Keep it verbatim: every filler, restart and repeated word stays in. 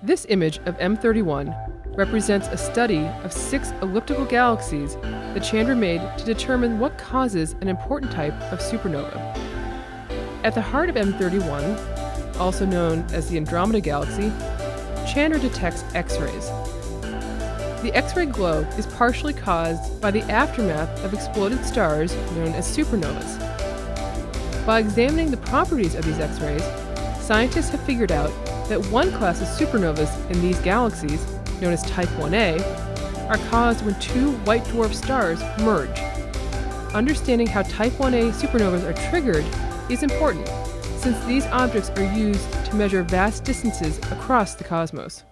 This image of M thirty-one represents a study of six elliptical galaxies that Chandra made to determine what causes an important type of supernova. At the heart of M thirty-one, also known as the Andromeda Galaxy, Chandra detects X-rays. The X-ray glow is partially caused by the aftermath of exploded stars known as supernovas. By examining the properties of these X-rays, scientists have figured out that one class of supernovas in these galaxies, known as Type one A, are caused when two white dwarf stars merge. Understanding how Type one A supernovas are triggered is important, since these objects are used to measure vast distances across the cosmos.